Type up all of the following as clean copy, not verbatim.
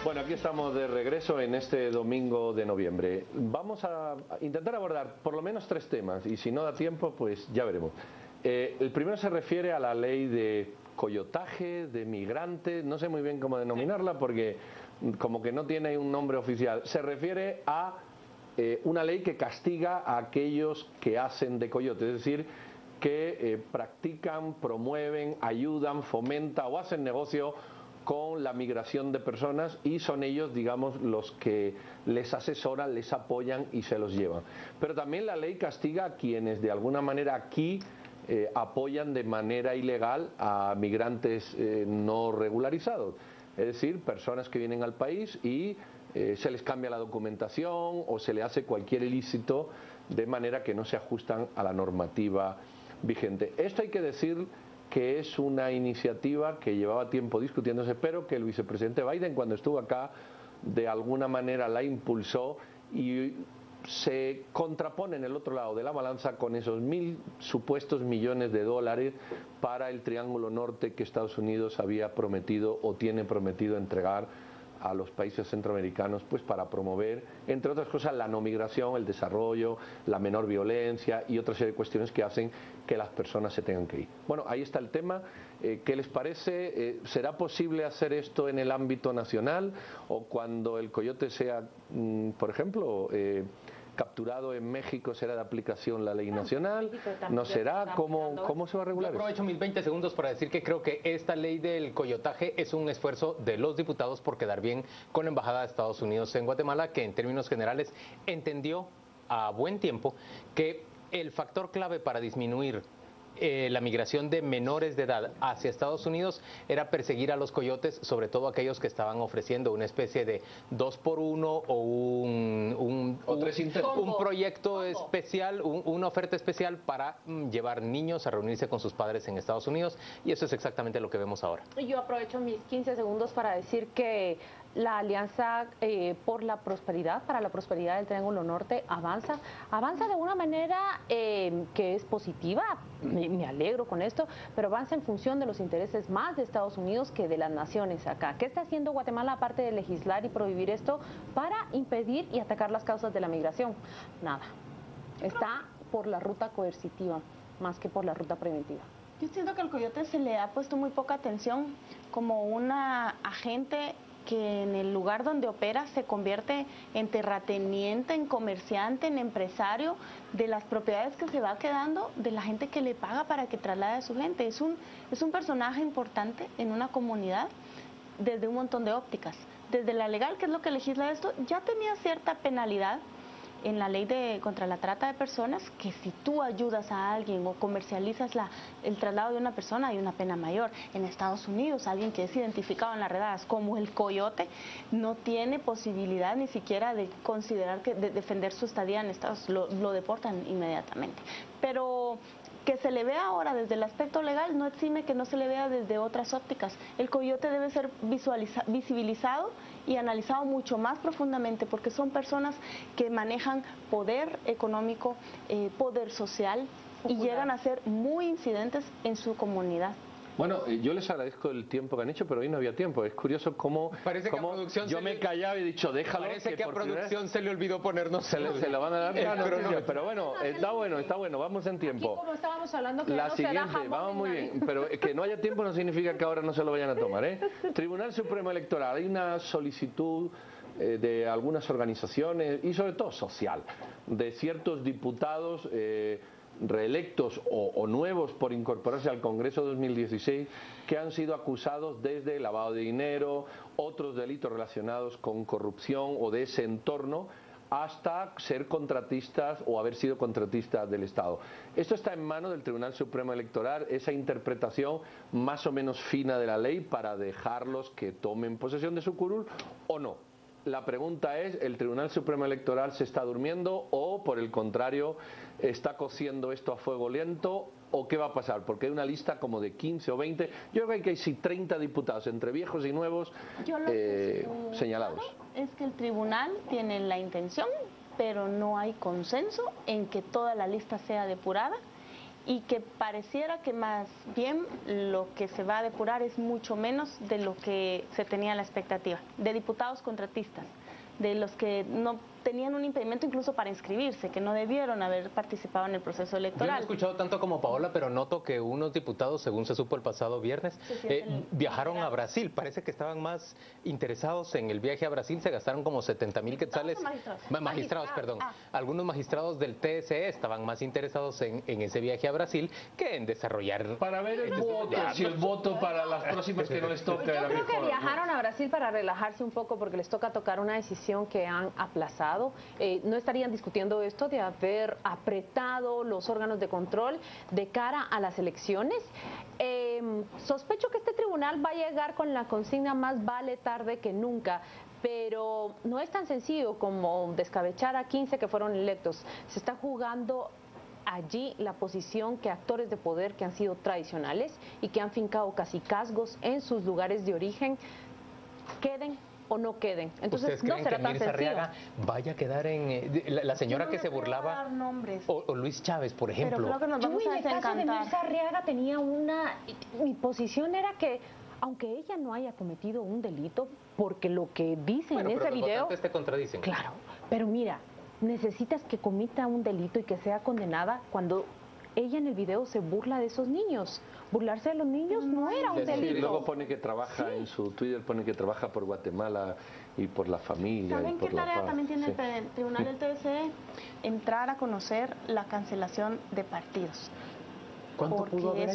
Bueno, aquí estamos de regreso en este domingo de noviembre. Vamos a intentar abordar por lo menos 3 temas y si no da tiempo, pues ya veremos. El primero se refiere a la ley de coyotaje, de migrantes, no sé muy bien cómo denominarla porque como que no tiene un nombre oficial. Se refiere a una ley que castiga a aquellos que hacen de coyote, es decir, que practican, promueven, ayudan, fomentan o hacen negocio con la migración de personas y son ellos, digamos, los que les asesoran, les apoyan y se los llevan. Pero también la ley castiga a quienes de alguna manera aquí apoyan de manera ilegal a migrantes no regularizados, es decir, personas que vienen al país y se les cambia la documentación o se le hace cualquier ilícito de manera que no se ajustan a la normativa vigente. Esto hay que decir que es una iniciativa que llevaba tiempo discutiéndose, pero que el vicepresidente Biden, cuando estuvo acá, de alguna manera la impulsó y se contrapone en el otro lado de la balanza con esos 1.000 supuestos millones de dólares para el Triángulo Norte que Estados Unidos había prometido o tiene prometido entregar a los países centroamericanos, pues para promover, entre otras cosas, la no migración, el desarrollo, la menor violencia y otra serie de cuestiones que hacen que las personas se tengan que ir. Bueno, ahí está el tema. ¿Qué les parece? ¿Será posible hacer esto en el ámbito nacional o cuando el coyote sea, por ejemplo, capturado en México, será de aplicación la ley nacional? ¿No será? ¿Cómo se va a regular? Yo aprovecho mis 20 segundos para decir que creo que esta ley del coyotaje es un esfuerzo de los diputados por quedar bien con la Embajada de Estados Unidos en Guatemala, que en términos generales entendió a buen tiempo que el factor clave para disminuir la migración de menores de edad hacia Estados Unidos era perseguir a los coyotes, sobre todo aquellos que estaban ofreciendo una especie de 2x1 o un proyecto especial, una oferta especial para llevar niños a reunirse con sus padres en Estados Unidos, y eso es exactamente lo que vemos ahora. Yo aprovecho mis 15 segundos para decir que la Alianza por la Prosperidad, para la prosperidad del Triángulo Norte, avanza de una manera que es positiva, me alegro con esto, pero avanza en función de los intereses más de Estados Unidos que de las naciones acá. ¿Qué está haciendo Guatemala aparte de legislar y prohibir esto para impedir y atacar las causas de la migración? Nada. Está por la ruta coercitiva más que por la ruta preventiva. Yo siento que al coyote se le ha puesto muy poca atención como una agente que en el lugar donde opera se convierte en terrateniente, en comerciante, en empresario de las propiedades que se va quedando de la gente que le paga para que traslade a su gente. Es un personaje importante en una comunidad desde un montón de ópticas. Desde la legal, que es lo que legisla esto, ya tenía cierta penalidad en la ley contra la trata de personas, que si tú ayudas a alguien o comercializas el traslado de una persona hay una pena mayor. En Estados Unidos, alguien que es identificado en las redadas como el coyote no tiene posibilidad ni siquiera de considerar de defender su estadía en Estados Unidos, lo deportan inmediatamente. Pero que se le vea ahora desde el aspecto legal no exime que no se le vea desde otras ópticas. El coyote debe ser visibilizado y analizado mucho más profundamente porque son personas que manejan poder económico, poder social y llegan a ser muy incidentes en su comunidad. Bueno, yo les agradezco el tiempo que han hecho, pero hoy no había tiempo. Es curioso cómo yo me callaba y he dicho, déjalo. Parece que a producción se le olvidó ponernos. Se lo van a dar la noticia, pero bueno, está bueno, vamos en tiempo. Aquí como estábamos hablando que la no siguiente, vamos muy bien, pero que no haya tiempo no significa que ahora no se lo vayan a tomar, ¿eh? Tribunal Supremo Electoral, hay una solicitud de algunas organizaciones y sobre todo social, de ciertos diputados reelectos o nuevos por incorporarse al Congreso 2016 que han sido acusados desde lavado de dinero, otros delitos relacionados con corrupción o de ese entorno, hasta ser contratistas o haber sido contratistas del Estado. Esto está en manos del Tribunal Supremo Electoral, esa interpretación más o menos fina de la ley para dejarlos que tomen posesión de su curul o no. La pregunta es, ¿el Tribunal Supremo Electoral se está durmiendo o, por el contrario, está cociendo esto a fuego lento? ¿O qué va a pasar? Porque hay una lista como de 15 o 20, yo creo que hay 30 diputados, entre viejos y nuevos, señalados. Es que el tribunal tiene la intención, pero no hay consenso en que toda la lista sea depurada y que pareciera que más bien lo que se va a depurar es mucho menos de lo que se tenía la expectativa, de diputados contratistas, de los que no tenían un impedimento incluso para inscribirse, que no debieron haber participado en el proceso Yo no he electoral. escuchado tanto como Paola, pero noto que unos diputados, según se supo el pasado viernes, viajaron a Brasil. Parece que estaban más interesados en el viaje a Brasil. Se gastaron como 70,000 quetzales. Magistrados, perdón. Algunos magistrados del TSE estaban más interesados en ese viaje a Brasil que en desarrollar... Para ver el voto, si el voto para las próximas que no les toca Yo era creo que mejor. viajaron a Brasil para relajarse un poco porque les toca tocar una decisión que han aplazado. No estarían discutiendo esto de haber apretado los órganos de control de cara a las elecciones. Sospecho que este tribunal va a llegar con la consigna más vale tarde que nunca, pero no es tan sencillo como descabechar a 15 que fueron electos. Se está jugando allí la posición que actores de poder que han sido tradicionales y que han fincado cacicazgos en sus lugares de origen queden o no queden. Entonces ¿Ustedes no creen será que tan Mirza sencillo. Arriaga vaya a quedar en... la señora Yo no que le se puedo burlaba, dar nombres, o Luis Chávez, por ejemplo? pero creo que nos vamos Yo a en el caso de desencantar. Mirza Arriaga tenía mi posición era que aunque ella no haya cometido un delito, porque lo que dice Bueno, en pero ese los video, votantes te contradicen. claro, pero mira, necesitas que cometa un delito y que sea condenada cuando ella en el video se burla de esos niños. Burlarse de los niños no era un Sí, delito. Y luego pone que trabaja en su Twitter, pone que trabaja por Guatemala y por la familia. ¿Saben y por qué la tarea paz. también tiene Sí. el Tribunal del TSE? Entrar a conocer la cancelación de partidos. ¿Cuánto Porque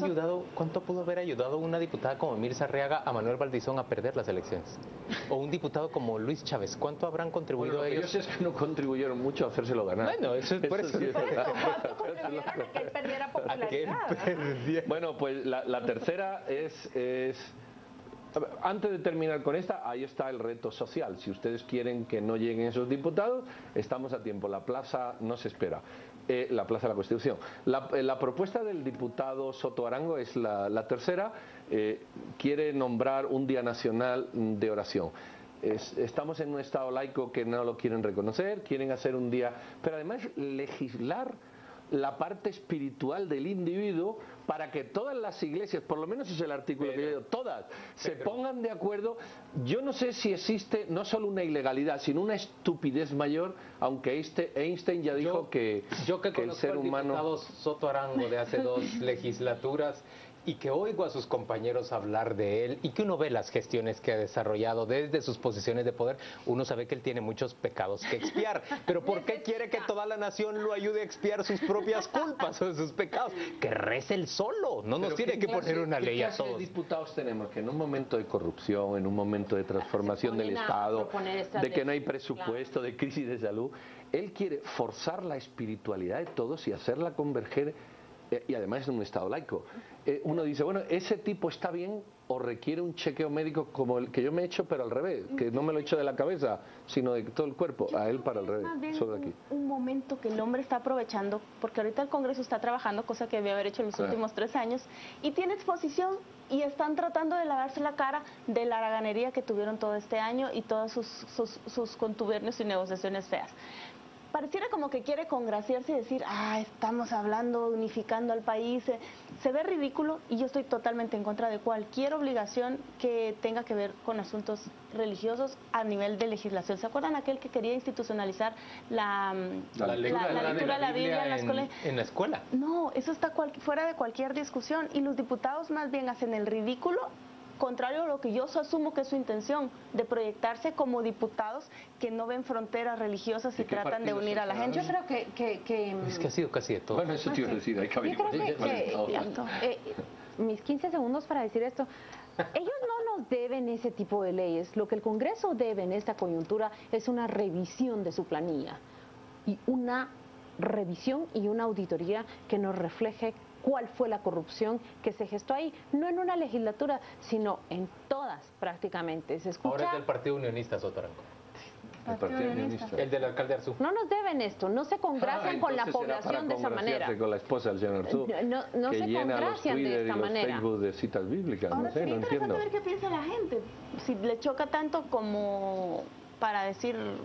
pudo haber ayudado una diputada como Mirza Arriaga a Manuel Valdizón a perder las elecciones? O un diputado como Luis Chávez, ¿cuánto habrán contribuido Bueno, lo que ellos? yo sé es que no contribuyeron mucho a hacérselo ganar. Bueno, eso es por eso. sí es verdad. ¿Cuánto contribuyeron a que él perdiera popularidad? Bueno, pues la tercera es a ver, antes de terminar con esta, ahí está el reto social. Si ustedes quieren que no lleguen esos diputados, estamos a tiempo. La plaza no se espera. La Plaza de la Constitución. La propuesta del diputado Soto Arango es la tercera. Quiere nombrar un día nacional de oración. Estamos en un estado laico que no lo quieren reconocer, quieren hacer un día, pero además legislar la parte espiritual del individuo para que todas las iglesias, por lo menos es el artículo que yo digo, todas, se pongan de acuerdo. Yo no sé si existe no solo una ilegalidad, sino una estupidez mayor, aunque Einstein ya dijo que el conozco ser al humano... diputado Soto Arango de hace 2 legislaturas y que oigo a sus compañeros hablar de él y que uno ve las gestiones que ha desarrollado desde sus posiciones de poder, uno sabe que él tiene muchos pecados que expiar. Pero ¿por qué quiere que toda la nación lo ayude a expiar sus propias culpas o sus pecados? Que rece él solo, no nos tiene que poner una ley a ¿Qué clase de todos. diputados tenemos? Que en un momento de corrupción, en un momento de transformación del ponen a Estado, proponer estas de que no hay leyes, presupuesto, de crisis de salud, él quiere forzar la espiritualidad de todos y hacerla converger, y además en un Estado laico. Uno dice, bueno, ese tipo está bien o requiere un chequeo médico como el que yo me he hecho, pero al revés, que no me lo he hecho de la cabeza, sino de todo el cuerpo, a él para el revés, Más bien sobre aquí. un momento que el hombre está aprovechando, porque ahorita el Congreso está trabajando, cosa que debe haber hecho en los últimos 3 años, y tiene exposición y están tratando de lavarse la cara de la haraganería que tuvieron todo este año y todos sus contubernios y negociaciones feas. Pareciera como que quiere congraciarse y decir, estamos hablando, unificando al país. Se ve ridículo y yo estoy totalmente en contra de cualquier obligación que tenga que ver con asuntos religiosos a nivel de legislación. ¿Se acuerdan aquel que quería institucionalizar la lectura de la Biblia en la escuela? En la escuela. No, eso está fuera de cualquier discusión y los diputados más bien hacen el ridículo, contrario a lo que yo asumo que es su intención, de proyectarse como diputados que no ven fronteras religiosas y ¿Y qué tratan de partidos unir a la son? gente. Yo creo que Es que ha sido casi de todo. Bueno, eso te iba a decir, hay que Yo creo averiguar. mis 15 segundos para decir esto. Ellos no nos deben ese tipo de leyes. Lo que el Congreso debe en esta coyuntura es una revisión de su planilla y una revisión y una auditoría que nos refleje cuál fue la corrupción que se gestó ahí, no en una legislatura, sino en todas prácticamente. Se escucha... Ahora es del Partido Unionista, Soto Arango. El Partido Unionista. El del alcalde Arzú. No nos deben esto, no se congracian con la población de esa manera. Con la esposa del señor Arzú, No que se llena los congracian de Twitter y esta los manera. Facebook de citas bíblicas, Ahora no sé, sería no interesante entiendo. ver qué piensa la gente, si le choca tanto como para decir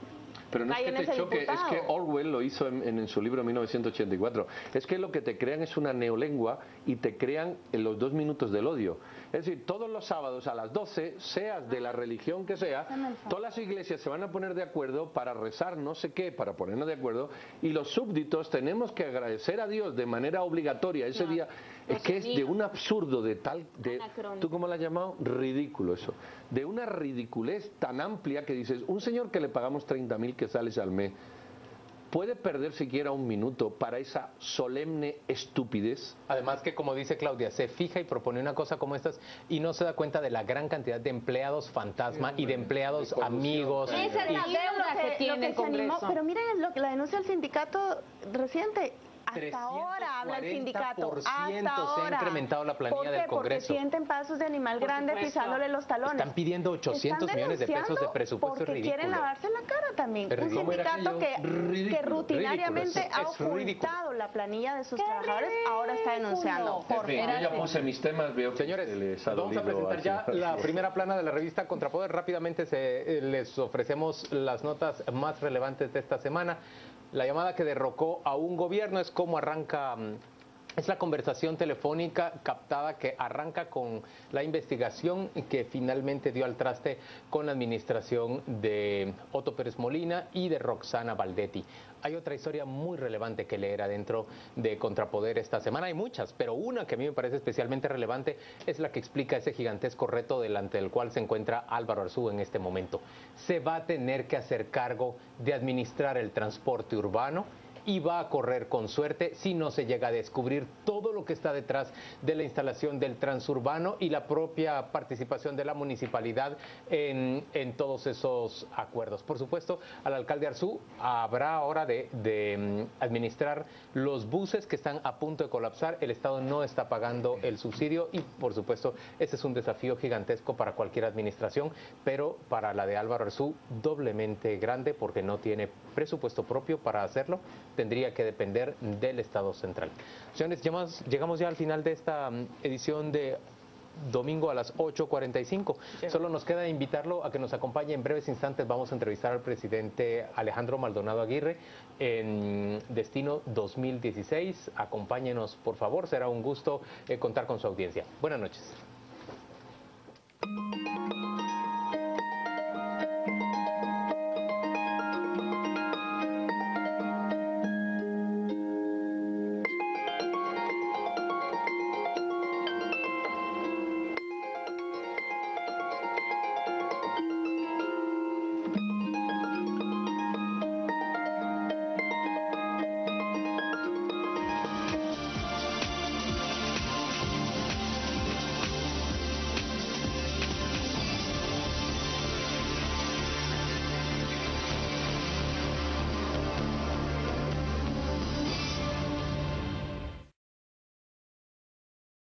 Pero no es que te choque, es que Orwell lo hizo en su libro 1984. Es que lo que te crean es una neolengua y te crean en los 2 minutos del odio. Es decir, todos los sábados a las 12, seas de la religión que sea, todas las iglesias se van a poner de acuerdo para rezar no sé qué, para ponernos de acuerdo, y los súbditos tenemos que agradecer a Dios de manera obligatoria ese día. Es que es de un absurdo de tal, ¿tú cómo lo has llamado? Ridículo eso. De una ridiculez tan amplia que dices, un señor que le pagamos 30.000 que sales al mes, ¿puede perder siquiera un minuto para esa solemne estupidez? Además que, como dice Claudia, se fija y propone una cosa como estas y no se da cuenta de la gran cantidad de empleados fantasma y de empleados amigos. Esa es la deuda que tiene el Congreso. Pero miren la denuncia del sindicato reciente. Hasta ahora habla el sindicato. Hasta ahora. Se ha incrementado la planilla del Congreso. Porque sienten pasos de animal grande pisándole los talones. Están pidiendo 800 millones de pesos de presupuesto. Porque ridículo. Quieren lavarse la cara también. Un sindicato que rutinariamente ha ocultado la planilla de sus trabajadores, ahora está denunciando. Yo ya puse mis temas, veo que señores, vamos a presentar ya la primera plana de la revista Contrapoder. Rápidamente les ofrecemos las notas más relevantes de esta semana. La llamada que derrocó a un gobierno es cómo arranca, es la conversación telefónica captada que arranca con la investigación que finalmente dio al traste con la administración de Otto Pérez Molina y de Roxana Valdetti. Hay otra historia muy relevante que leer adentro de Contrapoder esta semana. Hay muchas, pero una que a mí me parece especialmente relevante es la que explica ese gigantesco reto delante del cual se encuentra Álvaro Arzú en este momento. Se va a tener que hacer cargo de administrar el transporte urbano y va a correr con suerte si no se llega a descubrir todo lo que está detrás de la instalación del transurbano y la propia participación de la municipalidad en todos esos acuerdos. Por supuesto, al alcalde Arzú habrá ahora de administrar los buses que están a punto de colapsar. El Estado no está pagando el subsidio y, por supuesto, ese es un desafío gigantesco para cualquier administración, pero para la de Álvaro Arzú doblemente grande porque no tiene presupuesto propio para hacerlo. Tendría que depender del Estado central. Señores, llegamos ya al final de esta edición de domingo a las 8:45. Solo nos queda invitarlo a que nos acompañe en breves instantes. Vamos a entrevistar al presidente Alejandro Maldonado Aguirre en Destino 2016. Acompáñenos, por favor. Será un gusto contar con su audiencia. Buenas noches.